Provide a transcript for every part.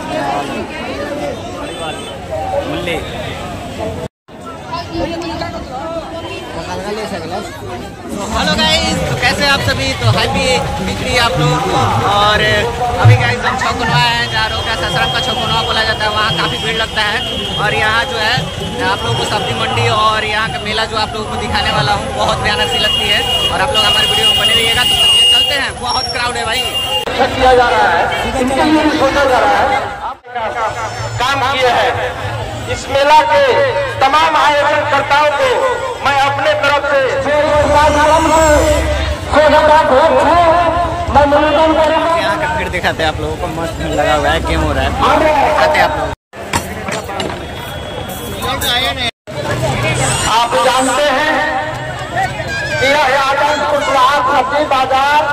मुल्ले hello guys, तो कैसे आप सभी। तो हैप्पी बिक्री आप लोगों को। और अभी गाइस हम छौकुनवा है, जहाँ रोका ससरम का छौकुनवा बोला जाता है। वहाँ काफ़ी भीड़ लगता है। और यहाँ जो है आप लोगों को सब्जी मंडी और यहाँ का मेला जो आप लोगों को दिखाने वाला हूँ, बहुत भयानक सी लगती है। और आप लोग हमारे वीडियो में बने रहिएगा। तो चलते हैं, बहुत क्राउड है भाई। किया जा रहा है, इनके लिए भी सोचा जा रहा है, काम किए हैं। इस मेला के तमाम आयोजनकर्ताओं को मैं अपने तरफ से यहाँ का भीड़ दिखाते हैं आप लोगों को। मस्त भीड़ लगा हुआ है, गेम हो रहा है, दिखाते हैं आप लोग। आप जानते हैं कि यह आजमगढ़ सब्जी बाजार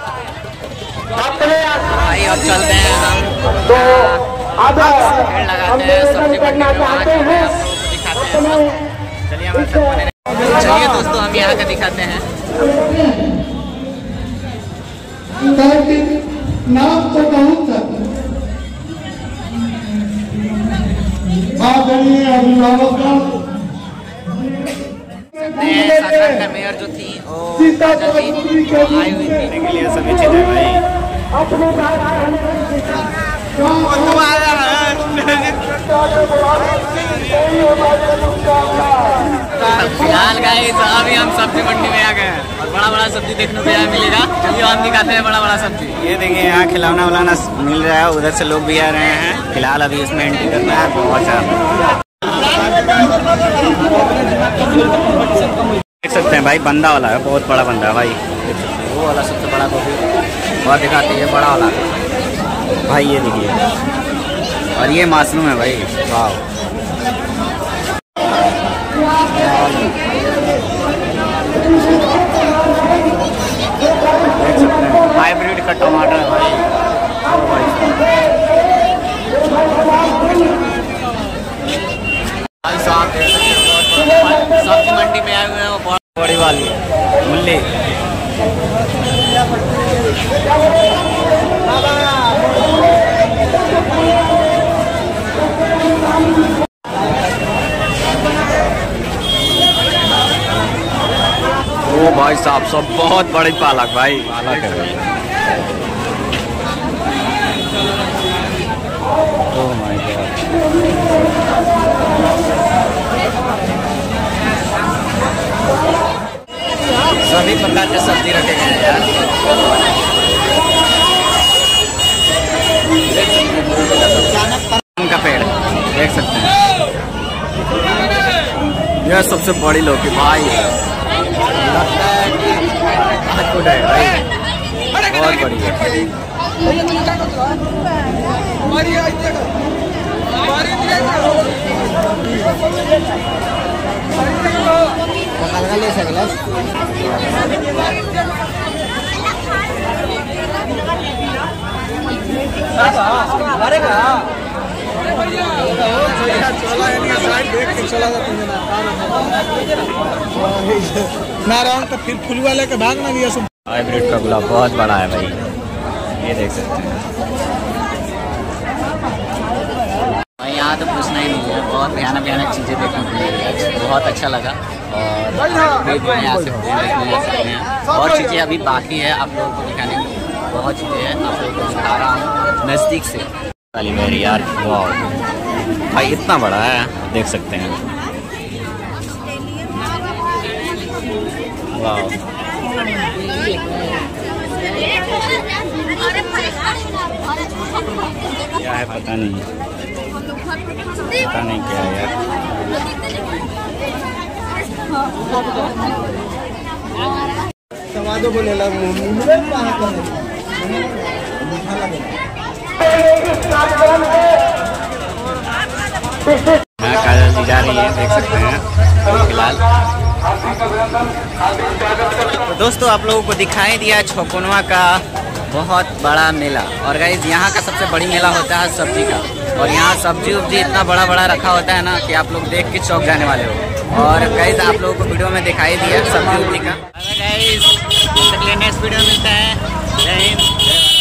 अपने भाई अब चलते हैं हम। तो भीड़ लगाते हैं, सब्जी करना चाहते हैं, दिखाते हैं। चलिए हमारे साथ बने रहिए। चलिए दोस्तों, हम यहाँ का दिखाते हैं। नाम तो बहुत आदरणीय अभिभावकों, ससरम का मेयर जो थी वो आई हुई थी के लिए सभी चीजें भाई। फिलहाल गाइस अभी हम सब्जी मंडी में आ गए हैं और बड़ा बड़ा सब्जी देखने को यहाँ मिलेगा। चलिए हम दिखाते हैं बड़ा बड़ा सब्जी। ये देखिए यहाँ खिलौना उलौना मिल रहा है, उधर से लोग भी आ रहे हैं। फिलहाल अभी इसमें एंट्री करना है। बहुत ज्यादा देख सकते हैं भाई, बंदा वाला है, बहुत बड़ा बंदा है भाई। वो वाला सबसे बड़ा गोभी और दिखाते हैं बड़ा वाला भाई। ये देखिए, और ये माशरूम है भाई। वाह, देख सकते हैं हाइब्रिड का टमाटर है भाई। सब्जी मंडी में आए हुए हैं, बहुत बड़ी वाली मुल्ले। ओ भाई साहब, सब बहुत बड़ी पालक भाई, पालक है। ओह माय गॉड, सभी प्रकार के सब्जी रखे गए हैं यार। आम का पेड़ देख सकते हैं। यह सबसे बड़ी लौकी भाई, लगता है कि है भाई, बहुत बड़ी है। ले सकला नारायण तो फिर फुलवा लेके भागना भी है। हाइब्रिड का गुलाब बहुत बड़ा है भाई, ये देख सकते हैं। यहाँ तो पूछना ही नहीं है, बहुत भयानक भयानक चीज़ें देखने को मिली, बहुत अच्छा लगा। और यहाँ से देखने जा सकते हैं, और चीज़ें अभी बाकी है आप लोगों को दिखाने को। बहुत चीज़ें हैं, आप लोगों को दिखा रहा हूँ नज़दीक से। वाली मेरी यार, वाह भाई, इतना बड़ा है, देख सकते हैं। वाह, क्या है पता नहीं, पता नहीं क्या है यार। समाधो बोले ला काजल जी जा रही है, देख सकते हैं फिलहाल। तो दोस्तों आप लोगों को दिखाई दिया छौकुनवा का बहुत बड़ा मेला। और गाइस यहाँ का सबसे बड़ी मेला होता है सब्जी का। और यहाँ सब्जी उब्जी इतना बड़ा बड़ा रखा होता है ना कि आप लोग देख के चौंक जाने वाले हो। और गाइस आप लोगों को वीडियो में दिखाई दिया सब्जी उब्जी का। गाइस नेक्स्ट वीडियो मिलता है। जय हिंद।